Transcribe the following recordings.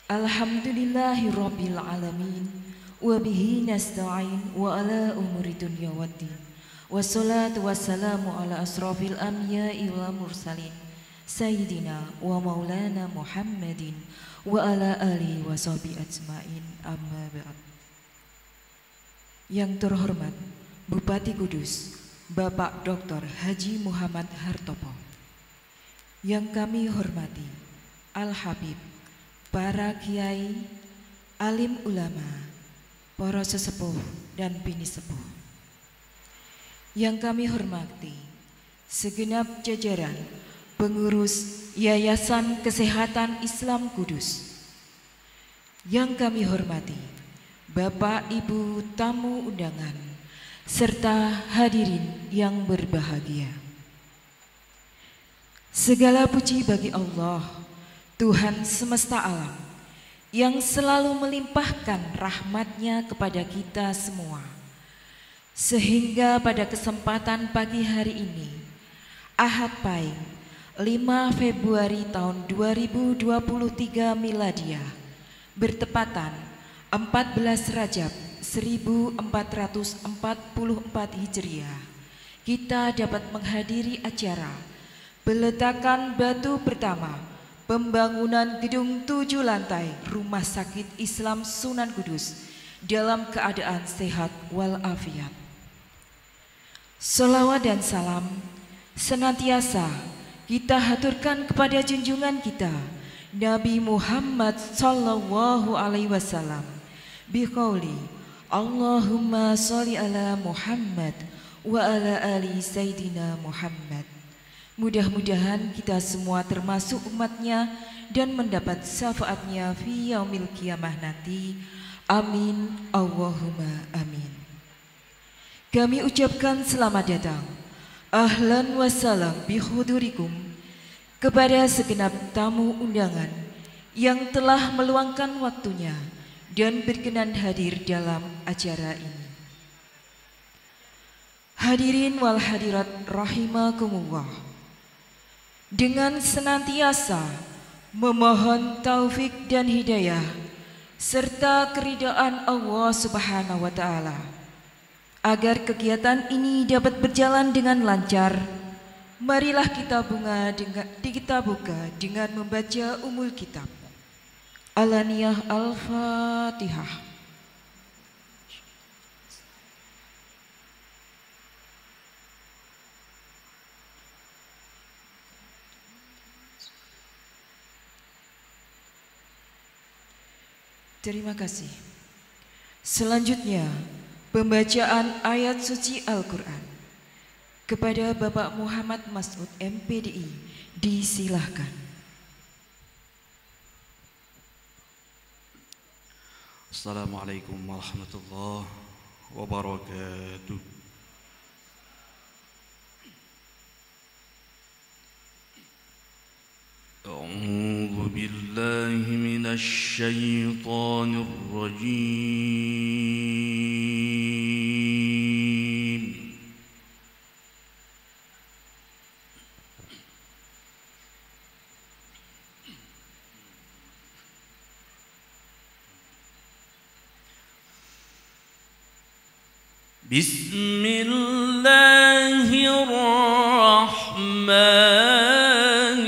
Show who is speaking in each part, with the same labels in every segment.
Speaker 1: Alhamdulillahirabbil alamin wa bihi nasta'in wa ala umuri dunya waddin. Wassalatu wassalamu ala asrafil anbiya'i wal mursalin sayyidina wa maulana Muhammadin wa ala alihi wa sahbihi ajmain, amma ba'd. Yang terhormat Bupati Kudus Bapak Dr. Haji Muhammad Hartopo, yang kami hormati Al-Habib, para kiai, alim ulama, para sesepuh dan bini sepuh, yang kami hormati segenap jajaran pengurus Yayasan Kesehatan Islam Kudus, yang kami hormati Bapak Ibu tamu undangan serta hadirin yang berbahagia. Segala puji bagi Allah, Tuhan semesta alam, yang selalu melimpahkan rahmat-Nya kepada kita semua, sehingga pada kesempatan pagi hari ini, Ahad Pahing, 5 Februari tahun 2023 Miladiah, bertepatan 14 Rajab 1444 Hijriah, kita dapat menghadiri acara peletakan batu pertama pembangunan gedung 7 lantai Rumah Sakit Islam Sunan Kudus dalam keadaan sehat walafiat. Salawat dan salam senantiasa kita haturkan kepada junjungan kita Nabi Muhammad sallallahu alaihi wasallam biqauli Allahumma sholli ala Muhammad wa ala ali Sayyidina Muhammad. Mudah-mudahan kita semua termasuk umatnya dan mendapat syafaatnya fi yaumil qiyamah nanti. Amin, Allahumma amin. Kami ucapkan selamat datang, ahlan wa salam bihudurikum, kepada segenap tamu undangan yang telah meluangkan waktunya dan berkenan hadir dalam acara ini. Hadirin wal hadirat rahimakumullah, dengan senantiasa memohon taufik dan hidayah serta keridaan Allah Subhanahu wa Ta'ala, agar kegiatan ini dapat berjalan dengan lancar, marilah kita buka dengan membaca Ummul Kitab. Alaniyah Al-Fatihah. Terima kasih. Selanjutnya, pembacaan ayat suci Al-Quran. Kepada Bapak Muhammad Mas'ud MPDI, disilahkan.
Speaker 2: Assalamualaikum warahmatullahi wabarakatuh. أعوذ بالله من الشيطان الرجيم. بسم الله الرحمن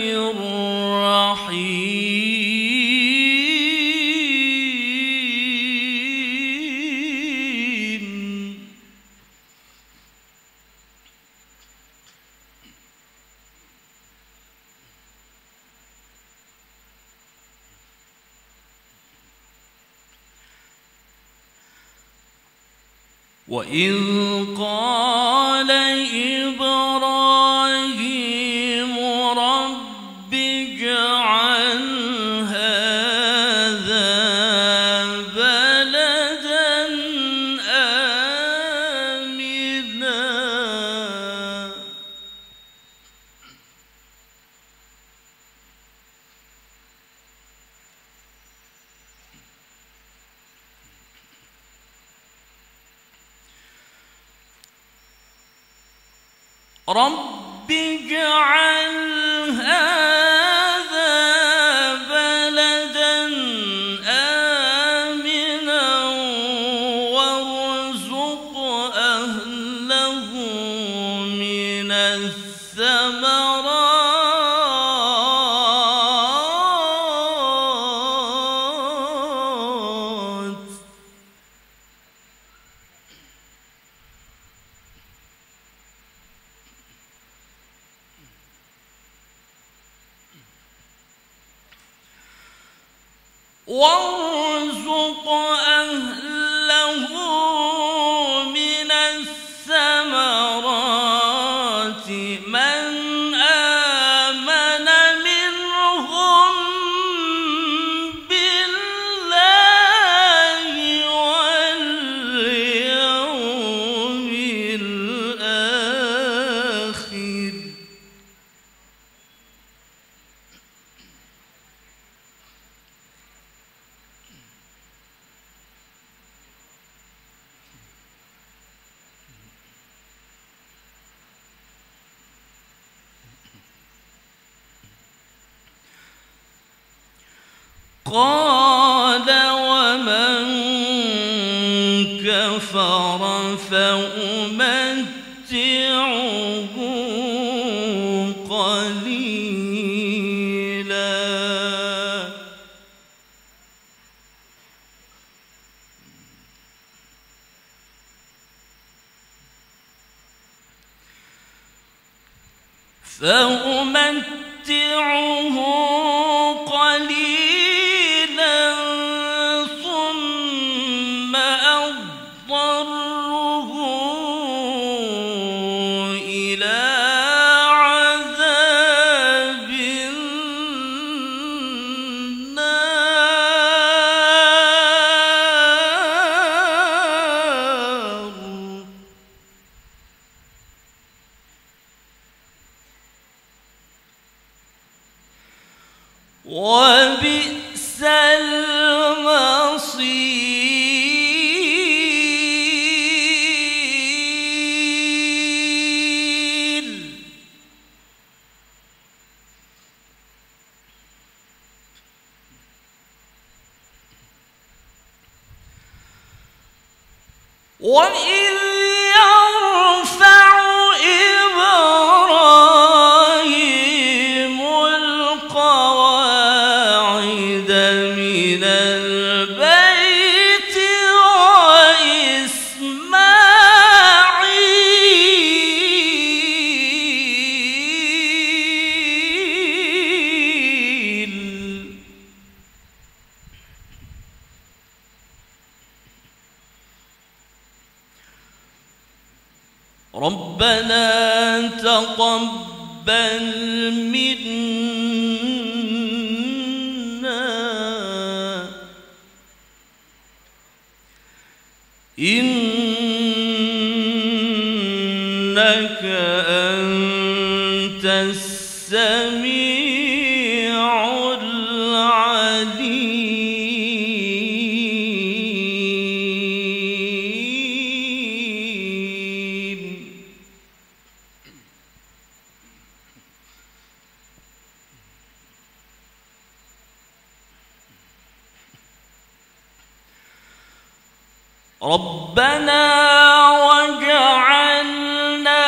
Speaker 2: الرحيم. وإذ قال إبراهيم رب اجعل هذا بلدا آمنا. رب اجعل هذا بلدا وارزق أهله من الثمرات من آمن منهم بالله واليوم الآخر. قال ومن كفر فأمتعه قليلا ثم أضطره إلى عذاب النار. وبئس المصير. وإذ يرفع إبراهيم القواعد من البيت وإسماعيل ربنا تقبل منا إنك أنت السميع العليم. ربنا وجعلنا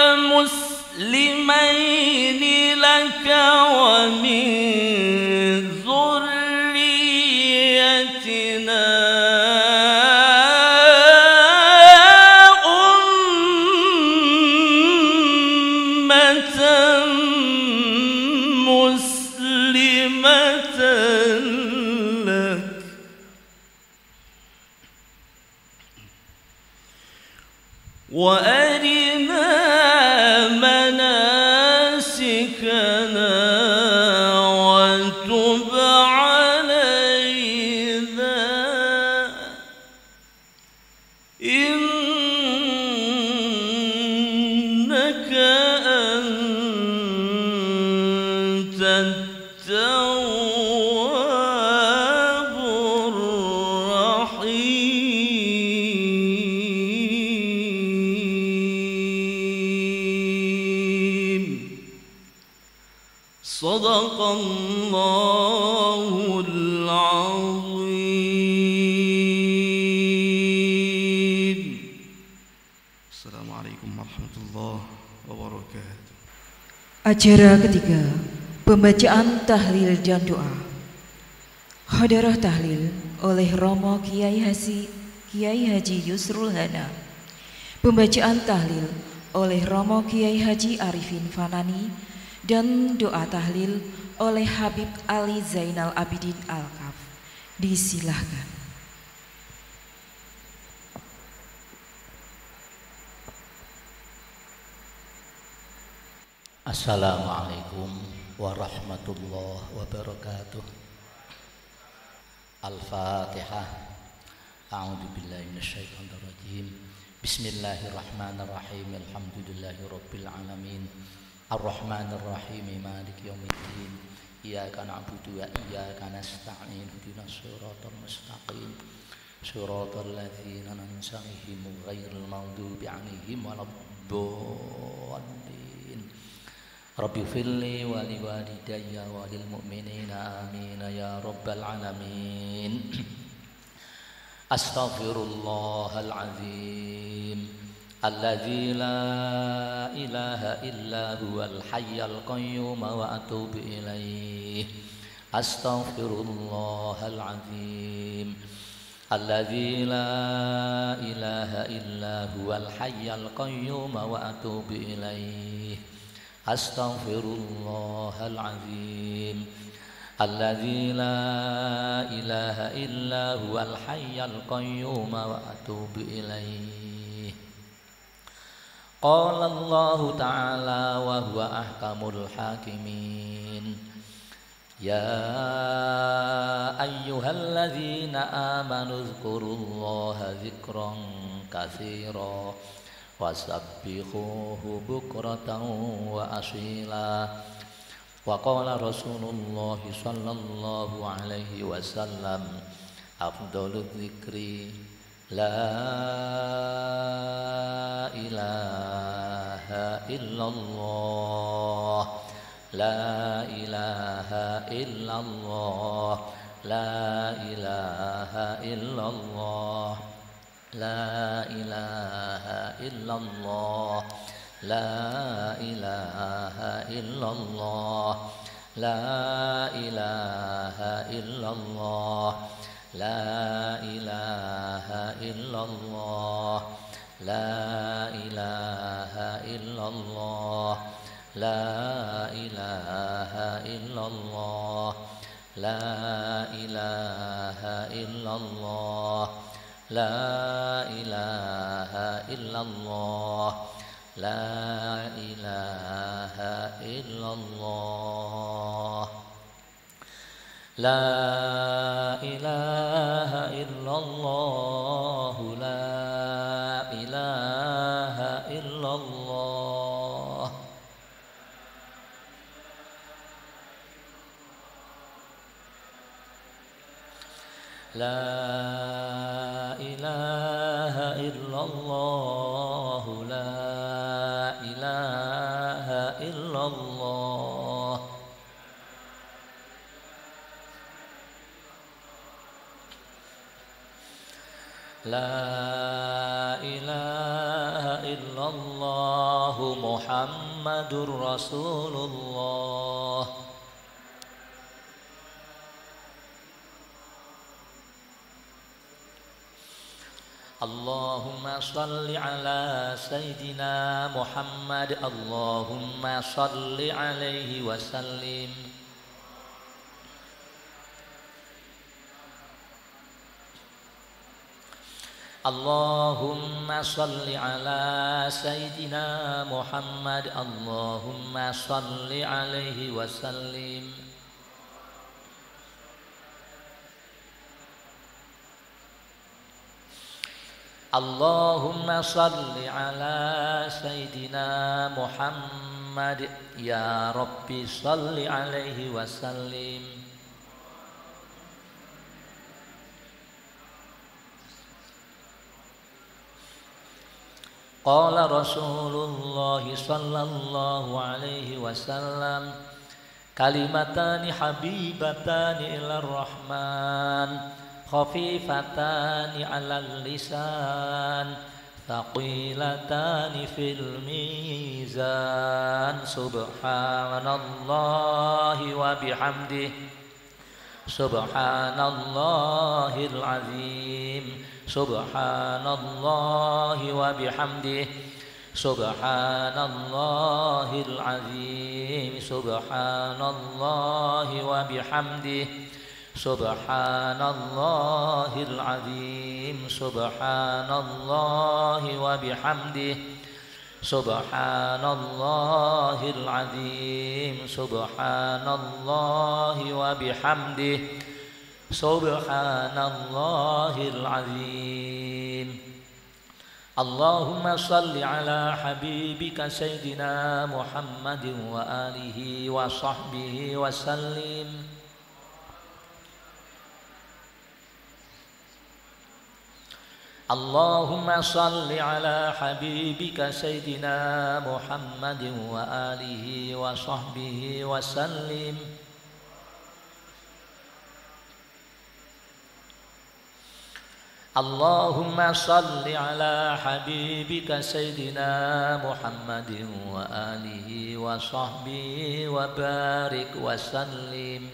Speaker 2: مسلمين لك ومن ذريتنا أمة مسلمة لك وأرنا مناسكنا وتب علينا إنك أنت التواب الرحيم. صدق الله العظيم. السلام عليكم ورحمة الله وبركاته.
Speaker 1: Acara ketiga, pembacaan tahlil dan doa. Hadarah tahlil oleh Romo Kiai Haji Yusrul Hana. Pembacaan tahlil oleh Romo Kiai Haji Arifin Fanani dan doa tahlil oleh Habib Ali Zainal Abidin Al-Kaf. Disilahkan.
Speaker 3: Assalamualaikum warahmatullahi wabarakatuh. Al-Fatihah. A'udzu billahi minasyaitonir rajim. Bismillahirrahmanirrahim. Alhamdulillahirabbil alamin. Arrahmanir rahim. Maliki yaumiddin. Iyyaka na'budu wa iyyaka nasta'in. Ihdinas siratal mustaqim. Siratal ladzina an'amta 'alaihim ghairil maghdubi 'alaihim waladdallin. Rabbi firli wa liwalidayya wa lil mu'minina amin ya rabbal alamin. Astaghfirullahal azim alladzi la ilaha illa huwal hayyul qayyum wa atubu ilaih. Astaghfirullahal azim alladzi la ilaha illa huwal hayyul qayyum wa atubu ilaih. Astaghfirullahal azim alladzi la ilaha illa huwal hayyul qayyum wa atubu ilaih. Qala Allah ta'ala wa huwa ahkamul hakimin. Ya ayyuhalladzina amanu dzkurullaha dzikran katsira wasabbihuhu bukratan wa asila. Wa qala Rasulullah sallallahu alaihi wasallam afdhaludz dzikri la ilaha illallah, la ilaha illallah, la ilaha illallah, la ilaha illallah, la ilaha illallah, la ilaha illallah, la ilaha illallah, la ilaha illallah, la ilaha illallah, la ilaha illallah, la ilaha illallah, la ilaha illallah, la ilaha illallah, la ilaha illallah, la ilaha illallah, la ilaha illallah, la ilaha illallah Muhammadur Rasulullah. Allahumma salli ala Sayyidina Muhammad. Allahumma salli alaihi wa sallim. Allahumma salli ala Sayyidina Muhammad. Allahumma salli alaihi wa sallim. Allahumma salli ala Sayyidina Muhammad. Ya Rabbi salli alaihi wa sallim. Qala Rasulullah sallallahu alaihi wasallam kalimatani habibatani ilar rahman khafifatani 'alal lisan thaqilatani fil mizan subhanallahi wa bihamdihi subhanallahil azim subhanallahi wa bihamdihi subhanallahil azim subhanallahi wa bihamdihi Subhanallahil azim, subhanallahi wa bihamdihi, subhanallahil azim, subhanallahi wa bihamdihi, subhanallahil azim. Allahumma salli ala habibika sayyidina Muhammadin wa alihi wa sahbihi wa sallim. Allahumma salli ala habibika sayyidina Muhammadin wa alihi wa sahbihi wa sallim. Allahumma salli ala habibika sayyidina Muhammadin wa alihi wa sahbihi wa barik wa sallim.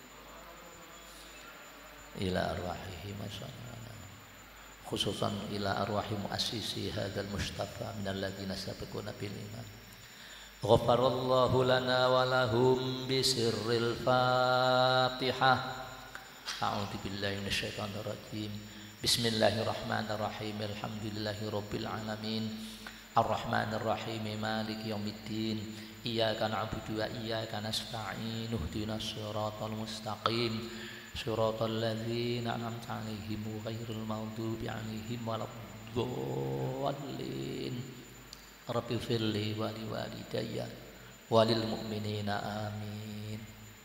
Speaker 3: Ila arwahihi masyaallah. Khususan ila arwahi muassisi hadzal mustafa minal ladzina sabaquna bil iman. Ghafarallahu lana wa lahum bisirril Fatihah. A'udzu billahi minasyaitonir rajim. Bismillahirrahmanirrahim. Alhamdulillahirabbil alamin. Arrahmanir rahim. Maliki yaumiddin. Iyyaka na'budu wa iyyaka nasta'in. Ihdinas siratal mustaqim. Siratal ladzina an'amta 'alaihim ghairil maghdubi 'alaihim waladdallin. Rabbighfirli wa liwalidayya wa lil mu'minina amin.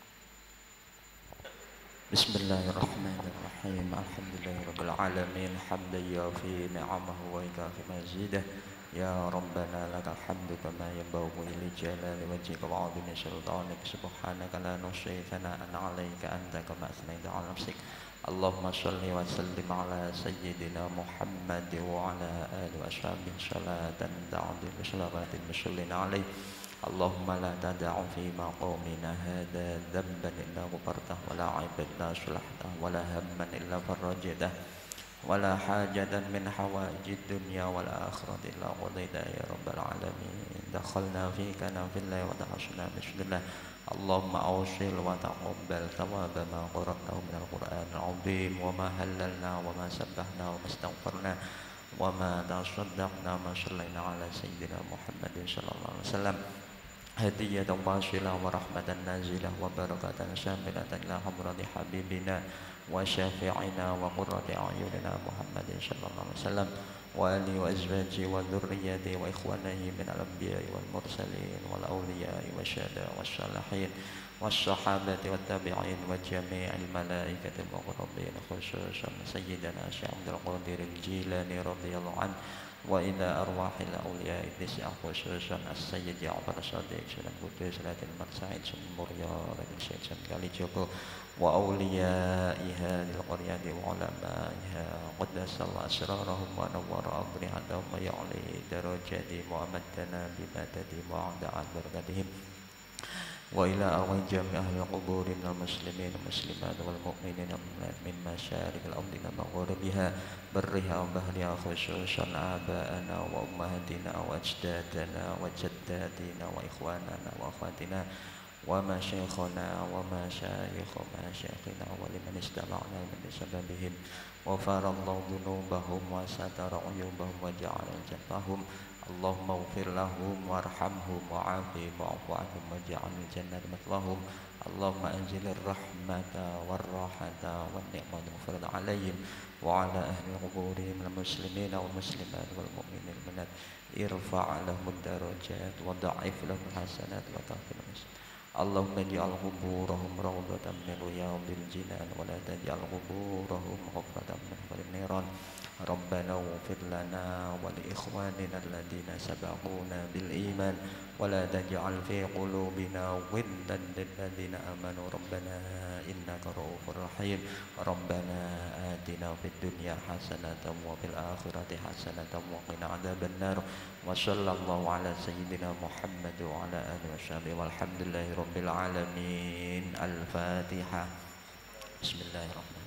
Speaker 4: Bismillahirrahmanirrahim. Alhamdulillahirabbil alamin. Hamdan yafi ni'amahu wa yukafi mazidah. Ya Rabbana lakal hamdu kama yanbaghi li jalali wajhika wa 'azimi sultanik. Subhanaka la nuhsi thana'an 'alaika anta kama asnaita 'ala nafsik. Allahumma shalli wa sallim ala sayyidina Muhammad wa ala alihi wa sahbihi salatan ta'dilu salawatil musallin 'alaihi. Allahumma la tada'u fi maqamina hadha dhanban illa ghafartah wa la 'aiban illa sulhtah wa la hamman illa farajtah ولا حاجة من حوائج الدنيا والآخرة إلا قضيتها يا رب العالمين. دخلنا فيك في الله ودخلنا بسم الله. اللهم أوصل وتقبل ثواب ما قرأناه من القرآن العظيم وما هللنا وما سبحنا وما استغفرنا وما تصدقنا ما صلينا على سيدنا محمد صلى الله عليه وسلم. هدية واصلة ورحمة نازلة وبركة شاملة إلى حضرة حبيبنا وشافعنا وقرة أعيننا محمد صلى الله عليه وسلم وآله وأزواجه وذريته وإخوانه من الأنبياء والمرسلين والأولياء والشهداء والصالحين والصحابة والتابعين وجميع الملائكة المقربين خصوصا سيدنا الشيخ عبد القادر الجيلاني رضي الله عنه وإلى أرواح الأولياء التسعة خصوصا السيد جعفر الصادق سيدنا القدوس لاتن المرسعين سمبوريا لاتن سيد سمكالي جوكو وأوليائها للقرية وعلمائها قدس الله أسرارهم ونور أضرحتهم ويعلي درجاتهم وأمدنا بمددهم وعند بركتهم وإلى أرواح جميع أهل القبور من المسلمين والمسلمات والمؤمنين من مشارق الأرض ومغاربها برها وبحرها خصوصا آباءنا وأمهاتنا وأجدادنا وجداتنا وإخواننا وأخواتنا ومشايخنا ومشايخ مشايخنا ولمن استمعنا من بسببهم وغفر الله ذنوبهم وستر عيوبهم وجعل جنتهم. اللهم اغفر لهم وارحمهم وعافهم واعف عنهم واجعل الجنة مثواهم. اللهم انزل الرحمة والراحة والنعمة والفضل عليهم وعلى أهل القبور من المسلمين والمسلمات والمؤمنين والمؤمنات. ارفع لهم الدرجات وضعف لهم الحسنات وتغفر لهم. اللهم اجعل قبورهم روضة من رياض الجنان ولا تجعل قبورهم حفرة من حفر النيران. ربنا اغفر لنا ولإخواننا الذين سبقونا بالإيمان ولا تجعل في قلوبنا غلا للذين آمنوا ربنا إنك رؤوف رحيم. ربنا آتنا في الدنيا حسنة وفي الآخرة حسنة وقنا عذاب النار. وصلى الله على سيدنا محمد وعلى آله وصحبه والحمد لله رب العالمين. الفاتحة. بسم الله الرحمن الرحيم.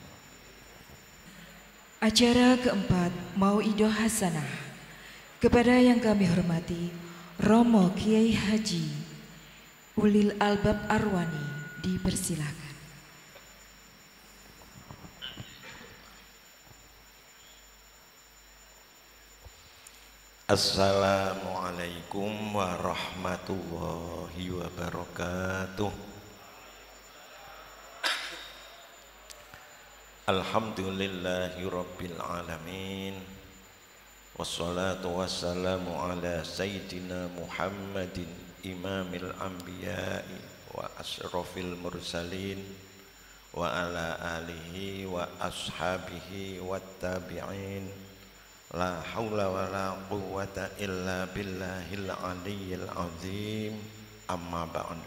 Speaker 1: Acara keempat Mau'idah Hasanah kepada yang kami hormati Romo Kiai Haji Ulil Albab Arwani dipersilakan.
Speaker 5: Assalamualaikum warahmatullahi wabarakatuh. Alhamdulillahi rabbil alamin. Wassalatu wassalamu ala sayyidina Muhammadin imamil anbiya'i wa asrafil mursalin wa ala alihi wa ashabihi wat tabi'in. La haula wa la quwwata illa billahil aliyyil azim. Amma ba'd.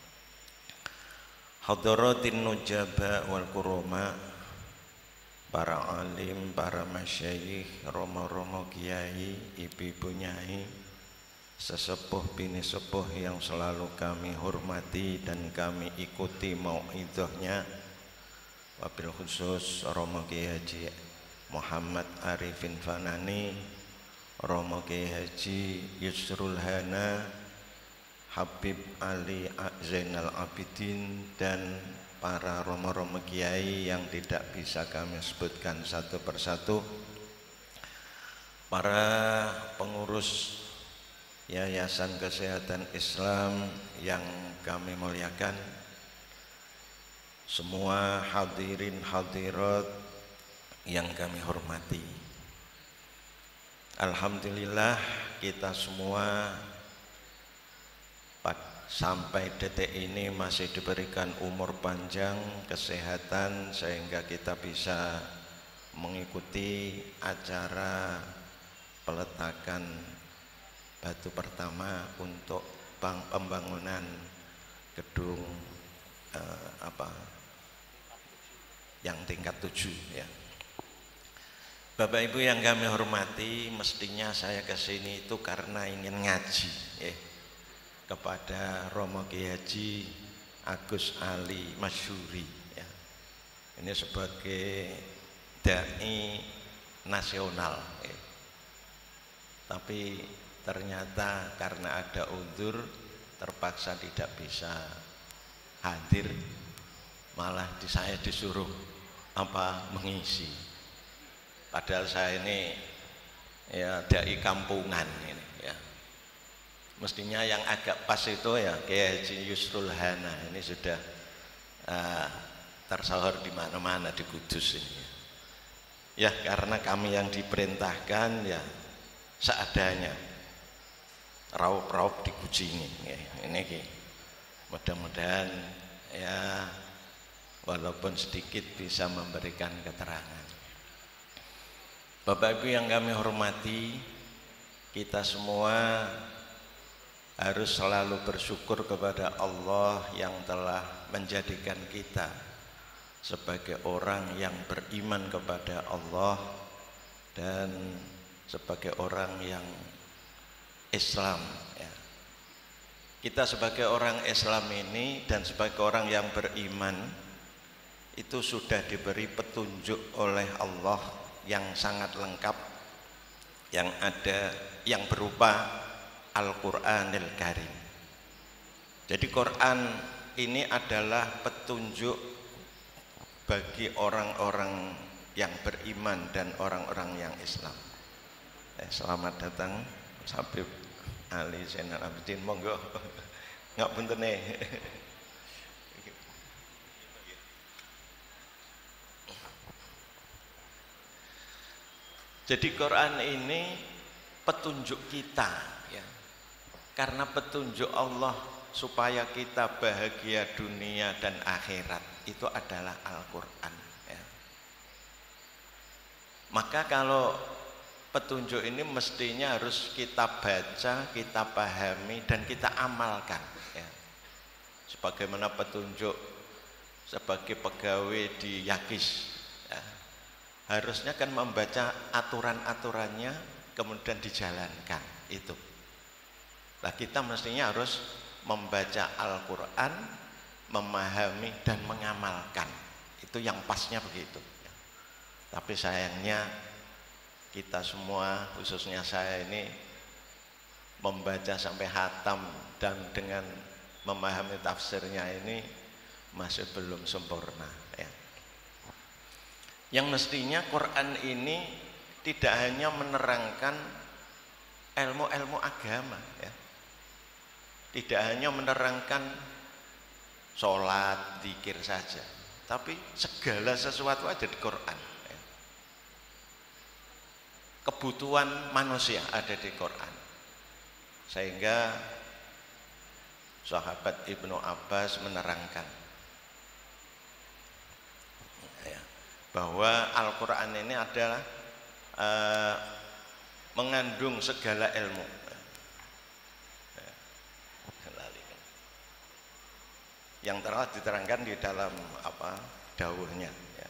Speaker 5: Hadaratin nujaba wal kurama, para alim, para masyayikh, romo-romo kiai, ibu-ibu nyai, sesepuh bini sepuh yang selalu kami hormati dan kami ikuti mau'idhahnya, wabil khusus Romo Kiai Haji Muhammad Arifin Fanani, Romo Kiai Haji Yusrul Hana, Habib Ali Zainal Abidin, dan para romo-romo kiai yang tidak bisa kami sebutkan satu persatu, para pengurus Yayasan Kesehatan Islam yang kami muliakan, semua hadirin hadirat yang kami hormati. Alhamdulillah kita semua sampai detik ini masih diberikan umur panjang, kesehatan, sehingga kita bisa mengikuti acara peletakan batu pertama untuk pembangunan gedung yang tingkat 7 ya. Bapak Ibu yang kami hormati, mestinya saya kesini itu karena ingin ngaji ya, kepada Romo Kiai Haji Agus Ali Masyuri ya. Ini sebagai dai nasional ya. Tapi ternyata karena ada uzur terpaksa tidak bisa hadir, malah saya disuruh mengisi. Padahal saya ini ya dai kampungan ini ya. Mestinya yang agak pas itu ya Kiai Haji Yusrul Hana, ini sudah tersohor di mana-mana di Kudus ini. Ya karena kami yang diperintahkan ya seadanya, raup-raup dikucingi ya. Ini mudah-mudahan ya walaupun sedikit bisa memberikan keterangan. Bapak Ibu yang kami hormati, kita semua harus selalu bersyukur kepada Allah yang telah menjadikan kita sebagai orang yang beriman kepada Allah dan sebagai orang yang Islam ya. Kita sebagai orang Islam ini dan sebagai orang yang beriman itu sudah diberi petunjuk oleh Allah yang sangat lengkap, yang ada, yang berupa Al-Qur'anil Karim. Jadi Quran ini adalah petunjuk bagi orang-orang yang beriman dan orang-orang yang Islam. Selamat datang Habib Ali Zainal Abidin, monggo. Nggak punten nih. Jadi Quran ini petunjuk kita ya. Karena petunjuk Allah supaya kita bahagia dunia dan akhirat itu adalah Al-Qur'an ya. Maka kalau petunjuk ini mestinya harus kita baca, kita pahami dan kita amalkan ya. Sebagaimana petunjuk sebagai pegawai di Yakis ya, harusnya kan membaca aturan-aturannya kemudian dijalankan itu. Nah kita mestinya harus membaca Al-Quran, memahami dan mengamalkan. Itu yang pasnya begitu. Tapi sayangnya kita semua, khususnya saya ini, membaca sampai hatam dan dengan memahami tafsirnya ini masih belum sempurna ya. Yang mestinya Quran ini tidak hanya menerangkan ilmu-ilmu agama ya. Tidak hanya menerangkan sholat, zikir saja, tapi segala sesuatu ada di Quran ya. Kebutuhan manusia ada di Quran, sehingga sahabat Ibnu Abbas menerangkan ya, bahwa Al-Quran ini adalah mengandung segala ilmu. Yang telah diterangkan di dalam dawuhnya ya.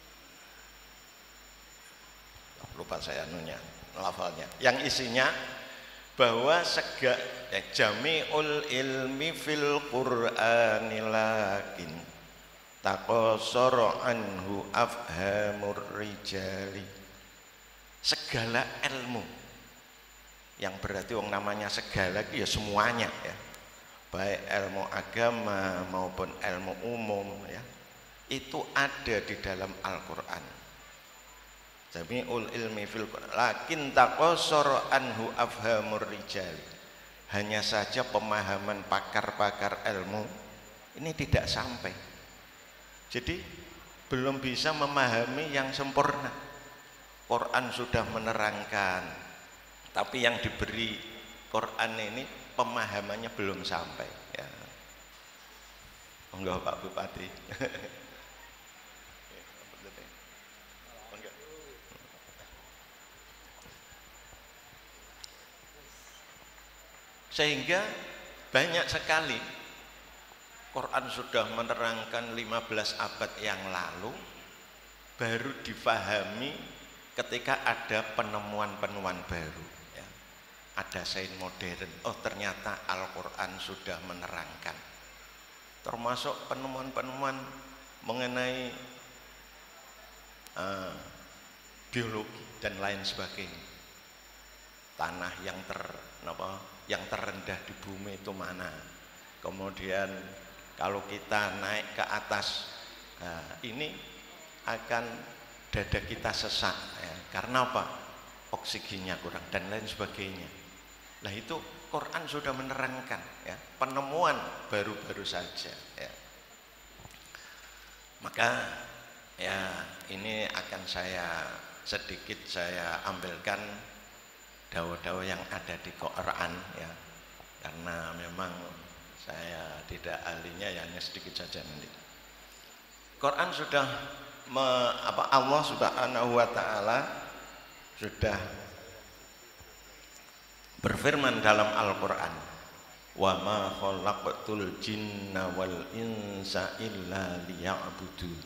Speaker 5: Lupa saya lafalnya. Yang isinya bahwa jami'ul ilmi fil Qur'ani lakin taqassara anhu afhamur rijali. Segala ilmu, yang berarti wong namanya segala itu ya semuanya ya, baik ilmu agama maupun ilmu umum ya, itu ada di dalam Al-Quran. Jami'ul ilmi fil Quran lakin taqassara anhu afhamur rijali. Hanya saja pemahaman pakar-pakar ilmu ini tidak sampai, jadi belum bisa memahami yang sempurna. Quran sudah menerangkan, tapi yang diberi Quran ini pemahamannya belum sampai ya. Enggak Pak Bupati. Sehingga banyak sekali Quran sudah menerangkan 15 abad yang lalu, baru difahami ketika ada penemuan-penemuan baru ya. Ada sains modern, oh ternyata Al-Quran sudah menerangkan, termasuk penemuan-penemuan mengenai biologi dan lain sebagainya. Tanah yang terendah di bumi itu mana, kemudian kalau kita naik ke atas, ini akan dada kita sesak ya. Karena apa? Oksigennya kurang dan lain sebagainya. Nah itu Quran sudah menerangkan ya, penemuan baru-baru saja ya. Maka ya ini akan sedikit saya ambilkan dawuh-dawuh yang ada di Quran ya, karena memang saya tidak ahlinya ya, hanya sedikit saja nanti. Quran sudah Allah Subhanahu wa Ta'ala sudah berfirman dalam Al-Quran, wa ma khalaqtul jinna wal insa illa liya'budun.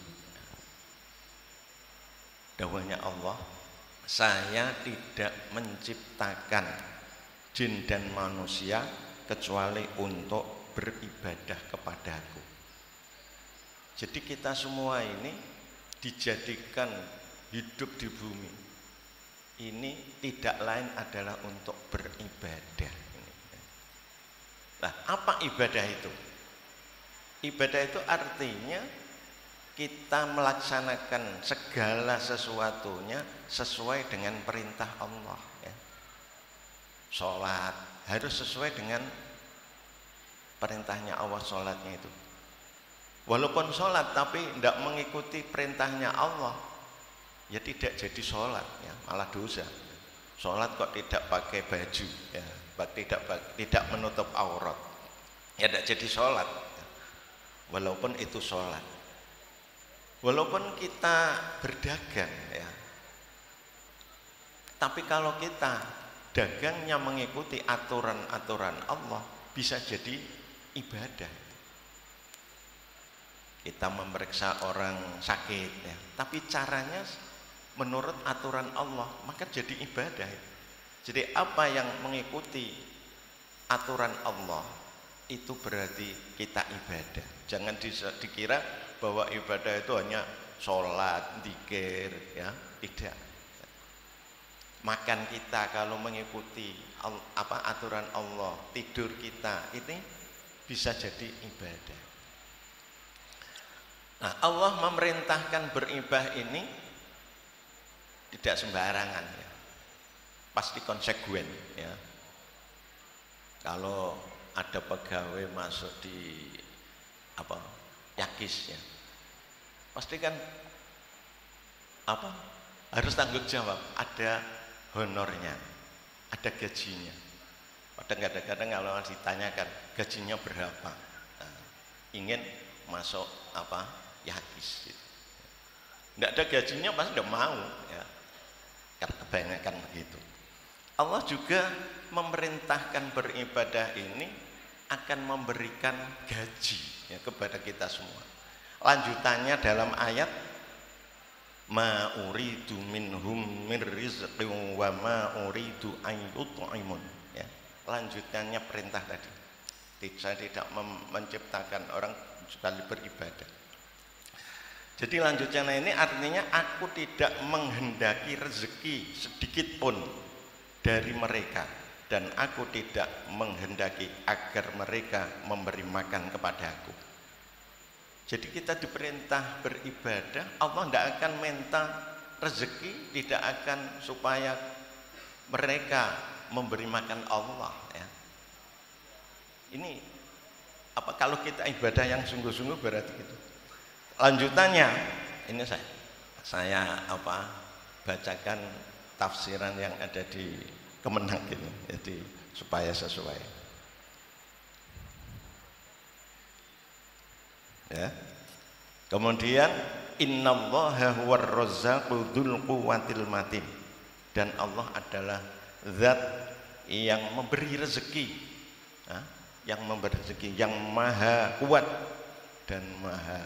Speaker 5: Dawuhnya Allah, saya tidak menciptakan jin dan manusia kecuali untuk beribadah kepadaku. Jadi kita semua ini dijadikan hidup di bumi ini tidak lain adalah untuk beribadah. Nah, apa ibadah itu? Ibadah itu artinya kita melaksanakan segala sesuatunya sesuai dengan perintah Allah ya. Sholat harus sesuai dengan perintahnya Allah, sholatnya itu. Walaupun sholat tapi tidak mengikuti perintahnya Allah, ya tidak jadi sholat ya, malah dosa. Sholat kok tidak pakai baju ya, tidak menutup aurat, ya tidak jadi sholat ya. Walaupun itu sholat. Walaupun kita berdagang ya, tapi kalau kita dagangnya mengikuti aturan-aturan Allah, bisa jadi ibadah. Kita memeriksa orang sakit ya, tapi caranya menurut aturan Allah, maka jadi ibadah. Jadi apa yang mengikuti aturan Allah itu berarti kita ibadah. Jangan dikira bahwa ibadah itu hanya sholat, zikir ya, tidak. Makan kita kalau mengikuti aturan Allah, tidur kita ini bisa jadi ibadah. Nah, Allah memerintahkan beribadah ini tidak sembarangan ya. pasti konsekuen ya. Kalau ada pegawai masuk di apa Yakis ya, pasti kan apa harus tanggung jawab, ada honornya, ada gajinya. Kadang-kadang kalau ditanyakan gajinya berapa, nah, ingin masuk apa Yakis gitu. Tidak ada gajinya pasti tidak mau ya, karena kebanyakan begitu. Allah juga memerintahkan beribadah ini akan memberikan gaji ya, kepada kita semua. Lanjutannya dalam ayat ma uridu minhum min rizqin wa ma uridu an yut'imun ya. Lanjutannya perintah tadi. Saya tidak menciptakan orang sekali beribadah. Jadi lanjutannya ini artinya aku tidak menghendaki rezeki sedikit pun dari mereka, dan aku tidak menghendaki agar mereka memberi makan kepadaku. Jadi kita diperintah beribadah, Allah tidak akan minta rezeki, tidak akan supaya mereka memberi makan Allah ya. Ini apa kalau kita ibadah yang sungguh-sungguh berarti gitu. Lanjutannya ini saya apa bacakan tafsiran yang ada di Kemenang ini, jadi supaya sesuai. Ya. Kemudian innallaha huwar razzaqu dzul quwwatil matin, dan Allah adalah zat yang memberi rezeki, yang memberi rezeki, yang maha kuat dan maha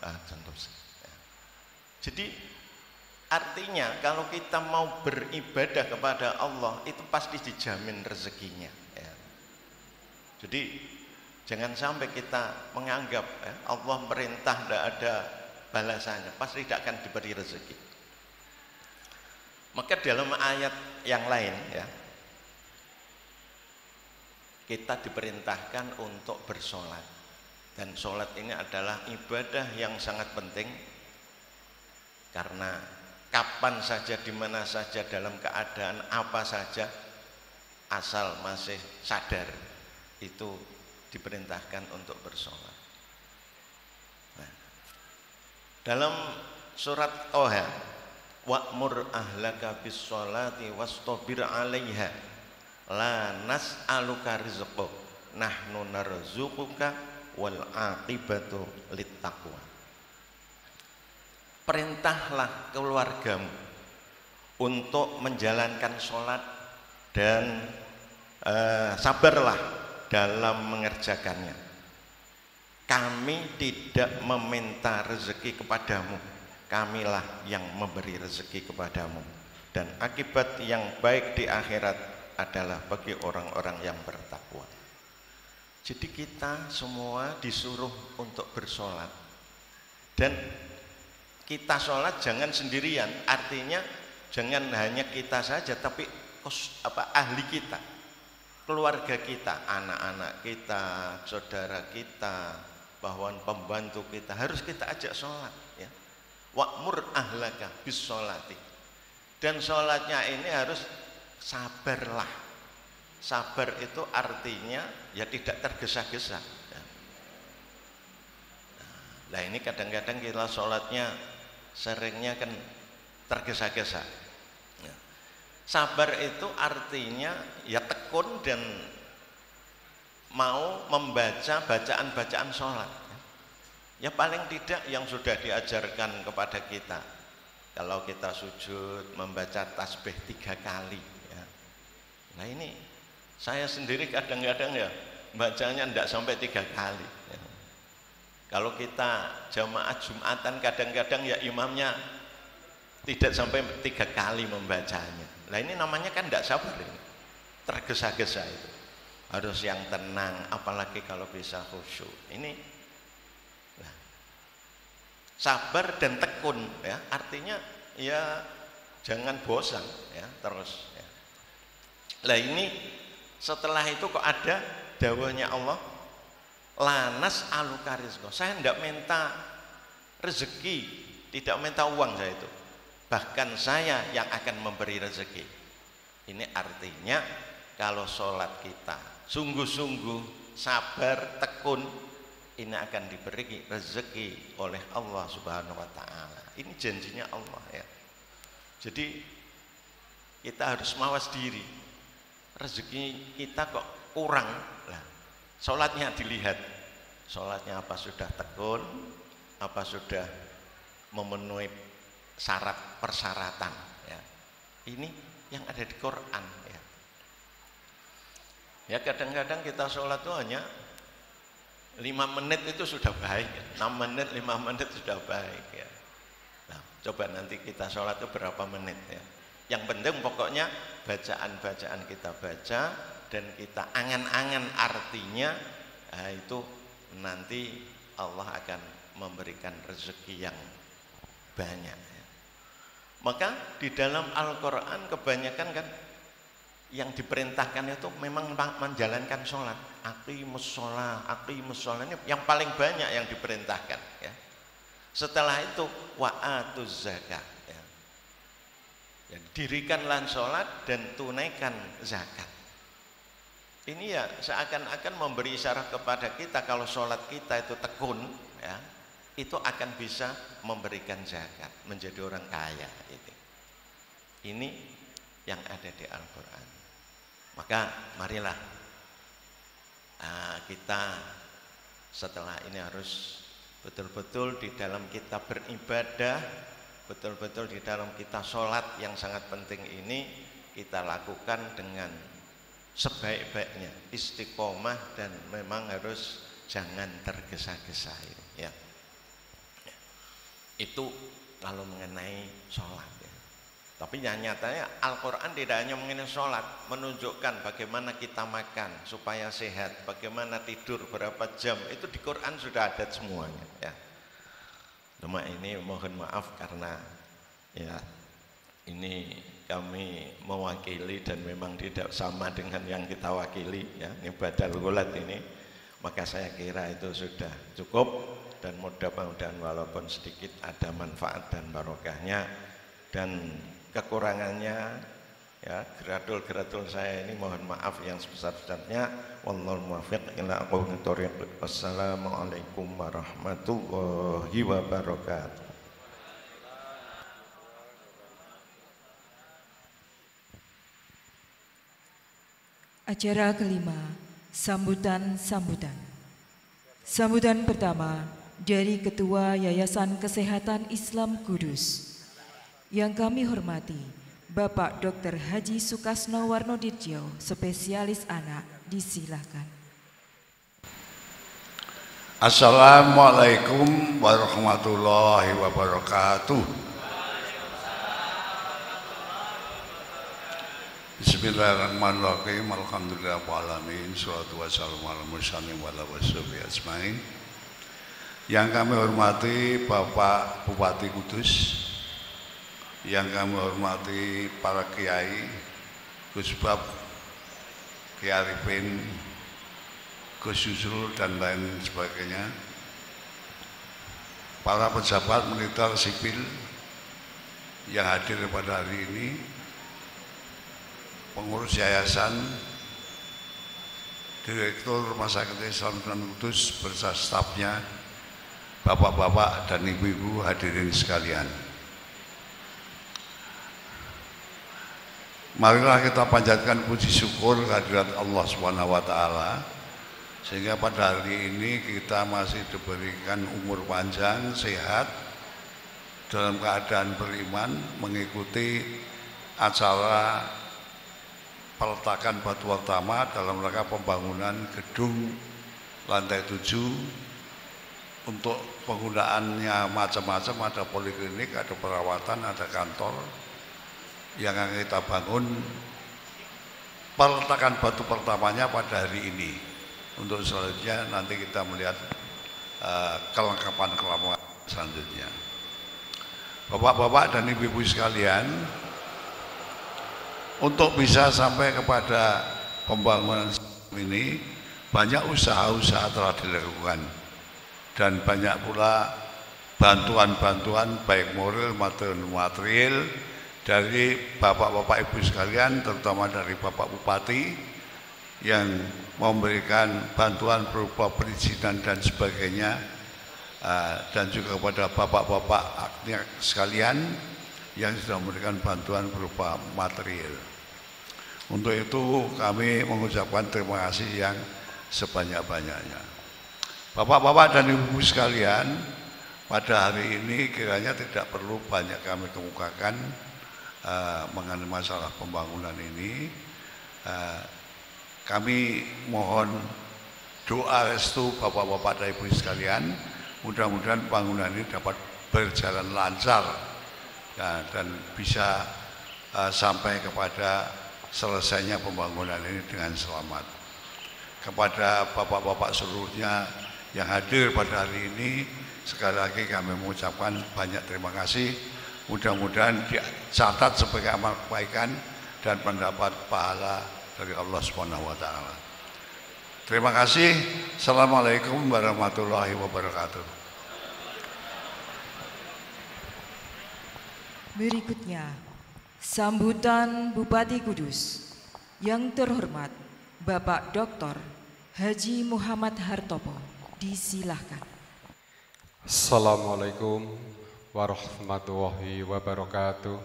Speaker 5: Jadi artinya kalau kita mau beribadah kepada Allah itu pasti dijamin rezekinya ya. Jadi jangan sampai kita menganggap ya, Allah merintah tidak ada balasannya, pasti tidak akan diberi rezeki. Maka dalam ayat yang lain ya, kita diperintahkan untuk bersolat, dan solat ini adalah ibadah yang sangat penting karena kapan saja, di mana saja, dalam keadaan apa saja, asal masih sadar itu diperintahkan untuk bersolat. Nah, dalam surat Toha, wa'mur ahlaka bis sholati wastabir 'alaiha la nas'aluka rizqa nahnu narzuquka wal 'aqibatu littaqwa. Perintahlah keluargamu untuk menjalankan sholat dan sabarlah dalam mengerjakannya. Kami tidak meminta rezeki kepadamu, kamilah yang memberi rezeki kepadamu, dan akibat yang baik di akhirat adalah bagi orang-orang yang bertakwa. Jadi kita semua disuruh untuk bersolat, dan kita sholat jangan sendirian, artinya jangan hanya kita saja, tapi ahli kita, keluarga kita, anak-anak kita, saudara kita, bahwa pembantu kita harus kita ajak sholat ya. Wa'mur ahlaka bis sholati, dan sholatnya ini harus sabarlah. Sabar itu artinya ya tidak tergesa-gesa ya. Nah ini kadang-kadang kita sholatnya seringnya kan tergesa-gesa ya. Sabar itu artinya ya tekun dan mau membaca bacaan-bacaan sholat ya. Paling tidak yang sudah diajarkan kepada kita, kalau kita sujud membaca tasbih 3 kali ya. Nah ini saya sendiri kadang-kadang ya bacanya tidak sampai 3 kali ya. Kalau kita jamaah Jumatan kadang-kadang ya imamnya tidak sampai 3 kali membacanya. Nah ini namanya kan tidak sabar ini, tergesa-gesa itu. Harus yang tenang, apalagi kalau bisa khusyuk. Ini nah, sabar dan tekun ya, artinya ya jangan bosan ya, terus ya. Nah ini setelah itu kok ada dawuhnya Allah, lanas aluka rizqa. Saya tidak minta rezeki, tidak minta uang saya itu, bahkan saya yang akan memberi rezeki. Ini artinya kalau sholat kita sungguh-sungguh, sabar, tekun, ini akan diberi rezeki oleh Allah Subhanahu wa Ta'ala. Ini janjinya Allah ya. Jadi kita harus mawas diri. Rezeki kita kok kurang lah. Sholatnya dilihat. Sholatnya apa sudah tekun, apa sudah memenuhi syarat persyaratan ya. Ini yang ada di Quran ya. Ya kadang-kadang kita sholat itu hanya 5 menit itu sudah baik ya. 6 menit, 5 menit sudah baik ya. Nah, coba nanti kita sholat itu berapa menit ya. Yang penting pokoknya bacaan-bacaan kita baca dan kita angan-angan artinya, nah, itu nanti Allah akan memberikan rezeki yang banyak ya. Maka di dalam Al-Quran kebanyakan kan yang diperintahkan itu memang menjalankan sholat. Aqimus sholat ini yang paling banyak yang diperintahkan ya. Setelah itu wa'atuz zakat ya. Ya, dirikanlah sholat dan tunaikan zakat. Ini ya seakan-akan memberi isyarat kepada kita kalau sholat kita itu tekun ya, itu akan bisa memberikan zakat, menjadi orang kaya itu. Ini yang ada di Al-Quran. Maka marilah kita setelah ini harus betul-betul di dalam kita beribadah, betul-betul di dalam kita sholat yang sangat penting ini kita lakukan dengan sebaik-baiknya, istiqomah, dan memang harus jangan tergesa-gesa ya. Itu kalau mengenai sholat ya. Tapi yang nyatanya Al-Quran tidak hanya mengenai sholat, menunjukkan bagaimana kita makan supaya sehat, bagaimana tidur berapa jam, itu di Quran sudah ada semuanya ya. Cuma ini mohon maaf karena ya ini kami mewakili dan memang tidak sama dengan yang kita wakili ya, ini badal gulat ini, maka saya kira itu sudah cukup. Dan mudah-mudahan walaupun sedikit ada manfaat dan barokahnya, dan kekurangannya ya gradul saya ini mohon maaf yang sebesar-besarnya. Wallahul muwaffiq ila aqwamit thoriq. Wassalamualaikum warahmatullahi wabarakatuh.
Speaker 1: Acara kelima, sambutan. Sambutan pertama dari Ketua Yayasan Kesehatan Islam Kudus. Yang kami hormati Bapak Dr. Haji Sukasno Warnodirjo, spesialis anak, disilakan.
Speaker 6: Assalamualaikum warahmatullahi wabarakatuh. Bismillahirrahmanirrahim. Alhamdulillahirrahmanirrahim. Salatu wassalamu ala mursalin wa ala washabihi ajmain. Yang kami hormati Bapak Bupati Kudus, yang kami hormati para kiai, Gus Bab, Kiai Arifin, Gus Yusrul dan lain sebagainya, para pejabat militer sipil yang hadir pada hari ini, pengurus yayasan, Direktur Rumah Sakit Islam Kudus beserta stafnya, bapak-bapak dan ibu-ibu hadirin sekalian. Marilah kita panjatkan puji syukur kehadirat Allah Subhanahu wa Ta'ala, sehingga pada hari ini kita masih diberikan umur panjang, sehat, dalam keadaan beriman, mengikuti acara peletakan batu pertama dalam rangka pembangunan gedung lantai 7 untuk penggunaannya macam-macam, ada poliklinik, ada perawatan, ada kantor yang akan kita bangun. Peletakan batu pertamanya pada hari ini. Untuk selanjutnya nanti kita melihat kelengkapan selanjutnya. Bapak-bapak dan ibu-ibu sekalian, untuk bisa sampai kepada pembangunan ini banyak usaha-usaha telah dilakukan, dan banyak pula bantuan-bantuan baik moral maupun material dari bapak-bapak ibu sekalian, terutama dari Bapak Bupati yang memberikan bantuan berupa perizinan dan sebagainya, dan juga kepada bapak-bapak aktif sekalian yang sudah memberikan bantuan berupa material. Untuk itu kami mengucapkan terima kasih yang sebanyak-banyaknya. Bapak-bapak dan ibu sekalian, pada hari ini kiranya tidak perlu banyak kami kemukakan mengenai masalah pembangunan ini. Kami mohon doa restu bapak-bapak dan ibu sekalian, mudah-mudahan bangunan ini dapat berjalan lancar dan bisa sampai kepada selesainya pembangunan ini dengan selamat. Kepada bapak-bapak seluruhnya yang hadir pada hari ini, sekali lagi kami mengucapkan banyak terima kasih. Mudah-mudahan dicatat sebagai amal kebaikan dan mendapat pahala dari Allah Subhanahu wa taala. Terima kasih. Assalamualaikum warahmatullahi wabarakatuh.
Speaker 1: Berikutnya, sambutan Bupati Kudus yang terhormat Bapak Dr. Haji Muhammad Hartopo, disilahkan.
Speaker 7: Assalamualaikum warahmatullahi wabarakatuh.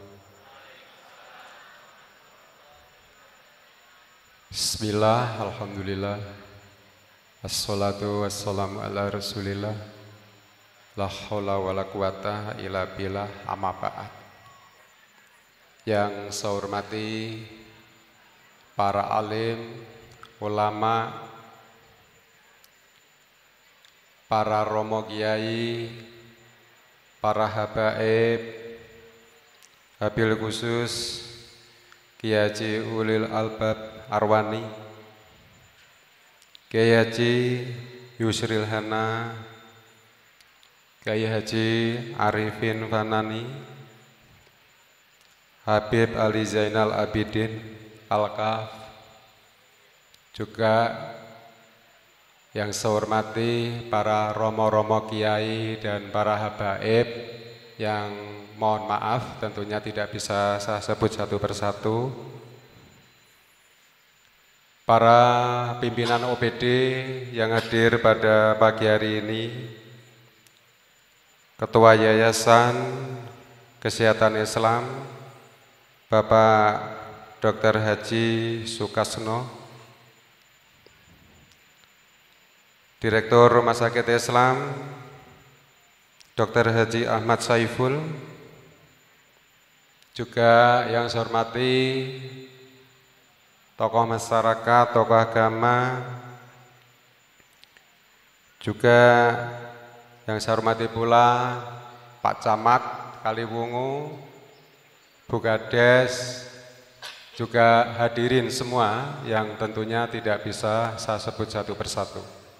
Speaker 7: Bismillah, alhamdulillah, assalatu wassalamu ala rasulillah, la haula wa la quwata illa billah, amma ba'd. Yang saya hormati para alim, ulama, para romo kiai, para habaib, habil khusus Kiai Haji Ulil Albab Arwani, Kiai Haji Yusril Hana, Kiai Haji Arifin Fanani, Habib Ali Zainal Abidin Al-Kaf, juga yang saya hormati para romo-romo kiai dan para habaib yang mohon maaf tentunya tidak bisa saya sebut satu persatu. Para pimpinan OPD yang hadir pada pagi hari ini, Ketua Yayasan Kesehatan Islam Bapak Dr. Haji Sukasno, Direktur Rumah Sakit Islam Dr. Haji Ahmad Saiful, juga yang saya hormati tokoh masyarakat, tokoh agama, juga yang saya hormati pula Pak Camat Kaliwungu, Bu Kades, juga hadirin semua yang tentunya tidak bisa saya sebut satu persatu.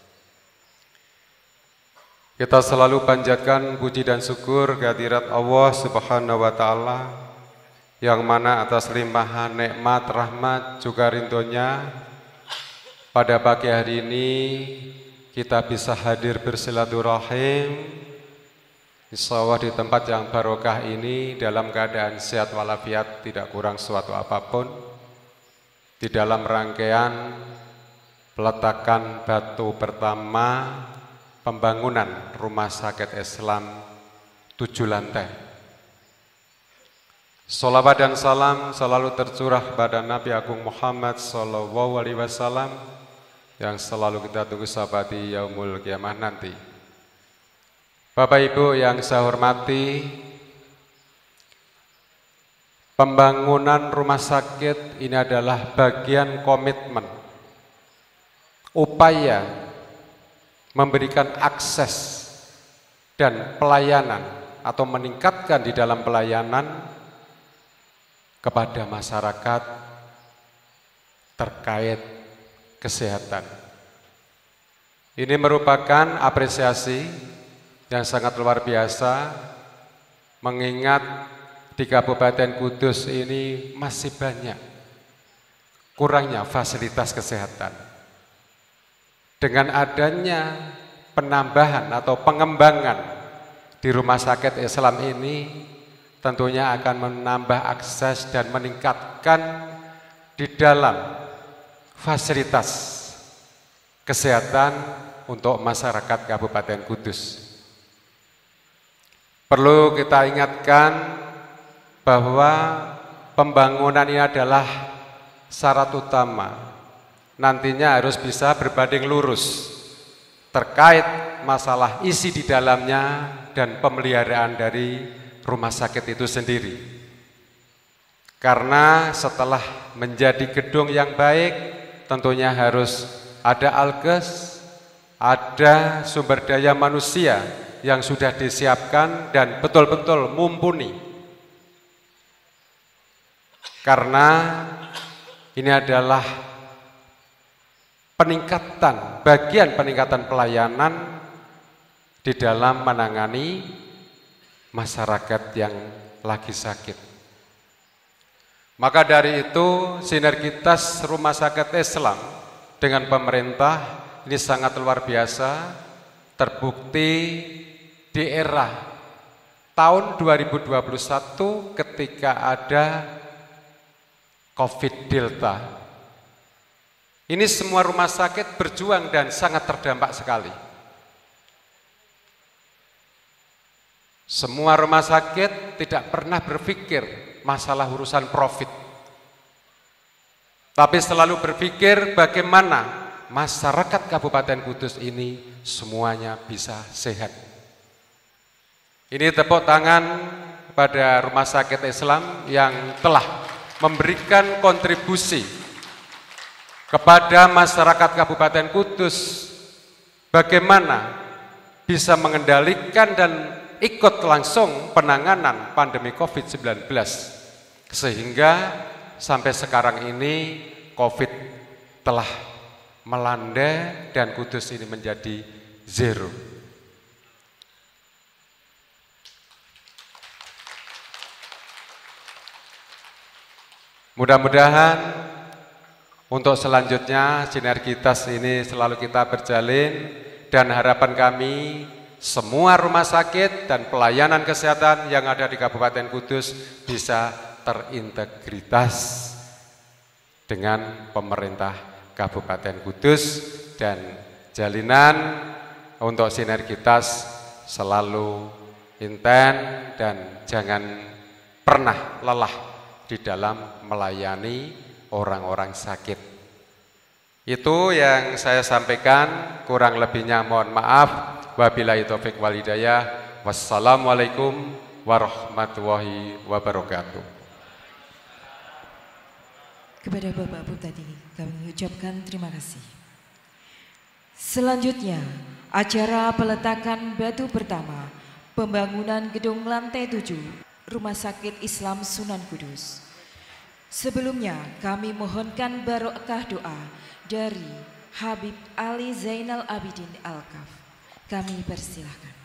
Speaker 7: Kita selalu panjatkan puji dan syukur kehadirat Allah Subhanahu wa taala yang mana atas limpahan nikmat, rahmat, juga rindunya pada pagi hari ini kita bisa hadir bersilaturahim insyaallah di tempat yang barokah ini dalam keadaan sehat walafiat, tidak kurang suatu apapun, di dalam rangkaian peletakan batu pertama pembangunan Rumah Sakit Islam 7 lantai. Sholawat dan salam selalu tercurah pada Nabi Agung Muhammad SAW yang selalu kita tunggu sabati yaumul kiamah nanti. Bapak Ibu yang saya hormati, pembangunan rumah sakit ini adalah bagian komitmen, upaya memberikan akses dan pelayanan atau meningkatkan di dalam pelayanan kepada masyarakat terkait kesehatan. Ini merupakan apresiasi yang sangat luar biasa mengingat di Kabupaten Kudus ini masih banyak kurangnya fasilitas kesehatan. Dengan adanya penambahan atau pengembangan di Rumah Sakit Islam ini tentunya akan menambah akses dan meningkatkan di dalam fasilitas kesehatan untuk masyarakat Kabupaten Kudus. Perlu kita ingatkan bahwa pembangunan ini adalah syarat utama. Nantinya harus bisa berbanding lurus terkait masalah isi di dalamnya dan pemeliharaan dari rumah sakit itu sendiri. Karena setelah menjadi gedung yang baik, tentunya harus ada alkes, ada sumber daya manusia yang sudah disiapkan dan betul-betul mumpuni. Karena ini adalah bagian peningkatan pelayanan di dalam menangani masyarakat yang lagi sakit. Maka dari itu sinergitas Rumah Sakit Islam dengan pemerintah ini sangat luar biasa, terbukti di era tahun 2021 ketika ada COVID Delta. Ini semua rumah sakit berjuang dan sangat terdampak sekali. Semua rumah sakit tidak pernah berpikir masalah urusan profit, tapi selalu berpikir bagaimana masyarakat Kabupaten Kudus ini semuanya bisa sehat. Ini tepuk tangan pada Rumah Sakit Islam yang telah memberikan kontribusi kepada masyarakat Kabupaten Kudus bagaimana bisa mengendalikan dan ikut langsung penanganan pandemi COVID-19 sehingga sampai sekarang ini COVID telah melanda dan Kudus ini menjadi zero. Mudah-mudahan untuk selanjutnya sinergitas ini selalu kita berjalin dan harapan kami semua rumah sakit dan pelayanan kesehatan yang ada di Kabupaten Kudus bisa terintegritas dengan pemerintah Kabupaten Kudus dan jalinan untuk sinergitas selalu intent dan jangan pernah lelah di dalam melayani orang-orang sakit. Itu yang saya sampaikan, kurang lebihnya mohon maaf. Wabillahi taufik wal hidayah. Wassalamualaikum warahmatullahi wabarakatuh.
Speaker 1: Kepada Bapak Abu tadi kami mengucapkan terima kasih. Selanjutnya, acara peletakan batu pertama pembangunan gedung lantai 7 Rumah Sakit Islam Sunan Kudus. Sebelumnya kami mohonkan barokah doa dari Habib Ali Zainal Abidin Al-Kaf. Kami persilahkan.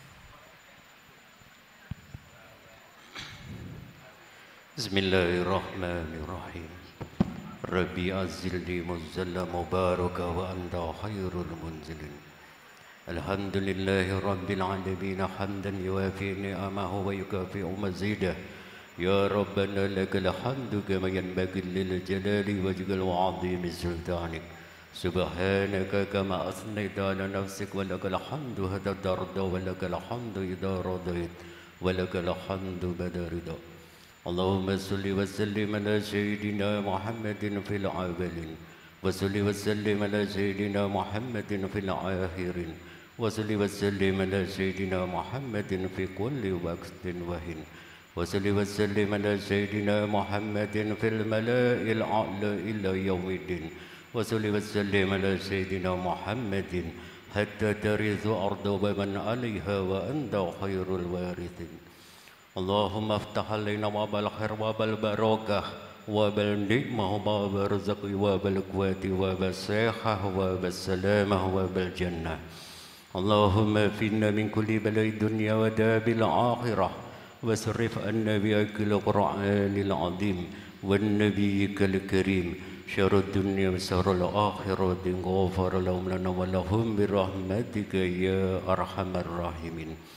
Speaker 8: Bismillahirrahmanirrahim. Rabbi azilni muzzalla mubaraka wa anta khairul munzilin. Alhamdulillahi rabbil alamin hamdan yuwafi ni'amahu wa yukafi'u mazidah. Ya Rabbana lakal hamdu kama yanbaghi lil jalali wajhil 'azimi sultanik. Subhanaka kama asnaita ala nafsik wa lakal hamdu hatta tarda wa lakal hamdu idza radait wa lakal hamdu ba'da rida. Allahumma salli wa sallim ala sayyidina Muhammadin fil awwalin wa salli wa sallim ala sayyidina Muhammadin fil akhirin wa salli wa sallim ala sayyidina Muhammadin fi kulli waqtin wa hin wa salli wa sallim ala sayyidina Muhammadin fil mala'il a'la ila yaumiddin wa salli wa sallim ala sayyidina Muhammadin hatta tarithu arda wa man 'alayha wa anta khairul warithin. Allahumma aftah alaina wabal khair wabal barakah wabal nikmah wabal rizqi wabal quwati wabal sihah wabal salamah wabal jannah. Allahumma finna min kulli balai dunya wa dabil akhirah wasrif anna bi'akil qur'anil azim wan nabiyyikal karim syarrud dunya wa syarrul akhirah ghafar lahum lana wa lahum birahmatika ya arhamar rahimin.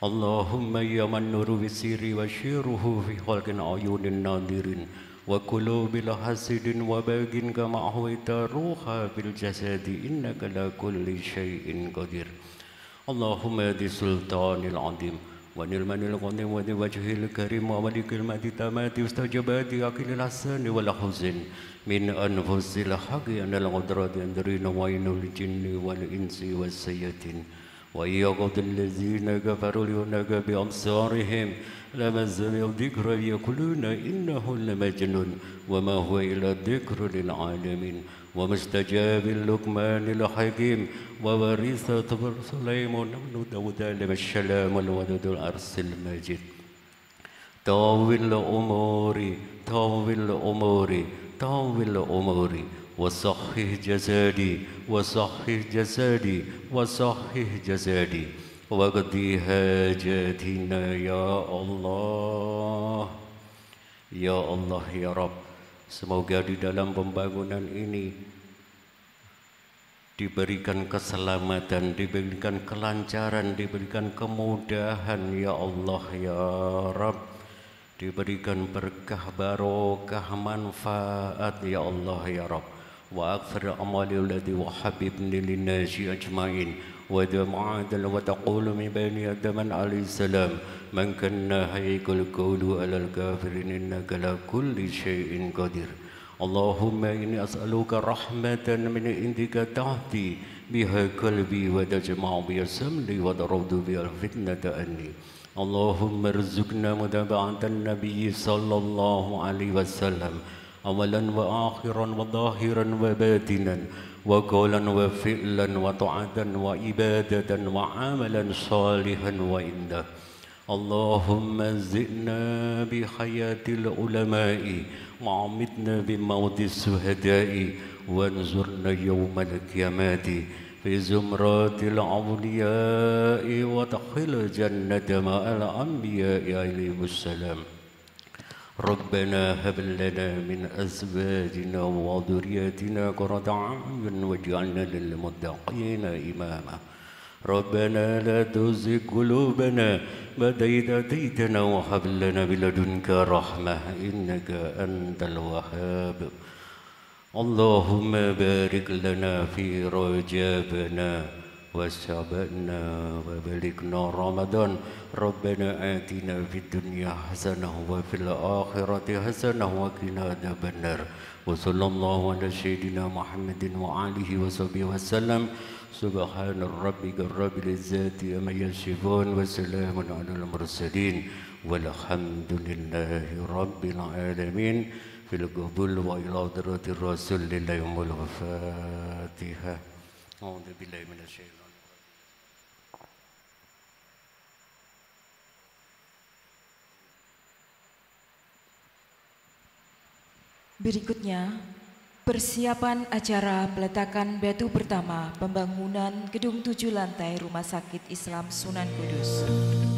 Speaker 8: اللهم يا من نور بسير وشيره في خلق عيون الناظرين وقلوب الحاسد وباغ كما أحويت روحا بالجسد إنك على كل شيء قدير اللهم ذي السلطان العظيم ونعم القديم وذي وجه الكريم وملك المجد التامات واستجابات عقل الحسن والحزن من أنفس الحق أن القدرات يندرين وين الجن والإنس والشياطين وإياقظ الذين كفروا ليونك بأبصارهم لما سمعوا الذكر يقولون إنه لمجنون وما هو إلا ذكر للعالمين ومستجاب اللقمان الحكيم وورثة سليمان بن داود عليه السلام والودود العرش المجيد طاول أموري طاول أموري طاول أموري وصحح جسدي وصحح جسدي وصحح جسدي وقضي حاجاتنا يا الله ya Allah ya Rabb. Semoga di dalam pembangunan ini diberikan keselamatan, diberikan kelancaran, diberikan kemudahan ya Allah ya Rabb, diberikan berkah, barokah, manfaat ya Allah ya Rabb. Wa aghfir amali alladhi wa habibni linnasi ajma'in wa dama'adal wa taqulu min bani adaman alaihi salam man kana haykul qawlu alal kafirin innaka la kulli syai'in qadir. Allahumma inni as'aluka rahmatan min indika tahdi biha qalbi wa tajma'u biha samli wa tarawdu biha fitnata anni. Allahumma rzuqna mutaba'atan nabiyyi sallallahu alaihi wasallam awalan wa akhiran wa zahiran wa batinan wa qawlan wa fi'lan wa ta'atan wa ibadatan wa amalan salihan wa indah. Allahumma zidna bi hayatil ulama'i wa amitna bi mautis suhada'i wa anzurna yawmal qiyamati fi zumratil awliya'i wa takhil jannata ma'al anbiya'i alaihimus salam. ربنا هب لنا من أزواجنا وذرياتنا قرة أعين واجعلنا للمتقين إماما ربنا لا تزغ قلوبنا بعد إذ هديتنا وهب لنا من لدنك رحمة إنك أنت الوهاب اللهم بارك لنا في رجابنا وشعبنا وبلغنا رمضان ربنا آتنا في الدنيا حسنة وفي الآخرة حسنة وقنا عذاب النار وصلى الله على سيدنا محمد وآله وصحبه وسلم سبحان ربك رب العزة عما يصفون وسلام على المرسلين والحمد لله رب العالمين في القبول وإلى حضرة الرسول لله يوم الفاتحة أعوذ بالله من الشيطان.
Speaker 1: Berikutnya, persiapan acara peletakan batu pertama pembangunan gedung 7 lantai Rumah Sakit Islam Sunan Kudus.